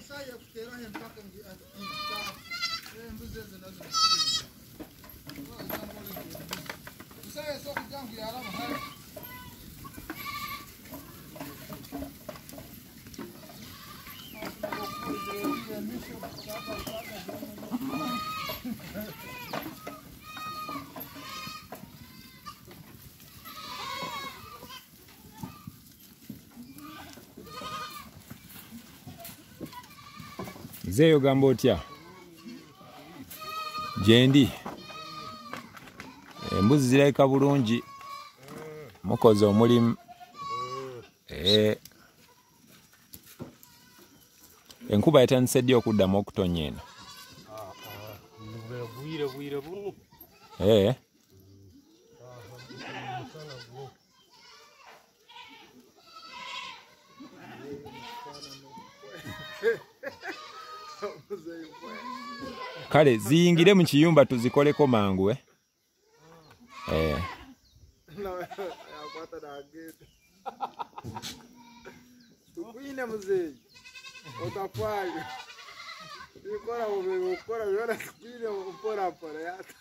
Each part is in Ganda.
Zeyo gamba otya? Gyendi embuzi zirabika bulungi, mukoze omulimu. Enkuba yatandise ddi okuddamu okutonya eno? Kale ziyingire mu kiyumba tuzikoleko mangu. Tukwine muzeyi otafwayo ikora ukora yona tukwine upora pora yata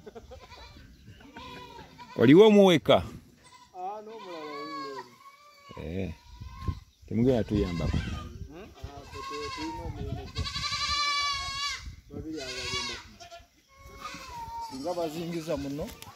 oliwo muweka no mulala temugenda tuyambako singa bazingiza muno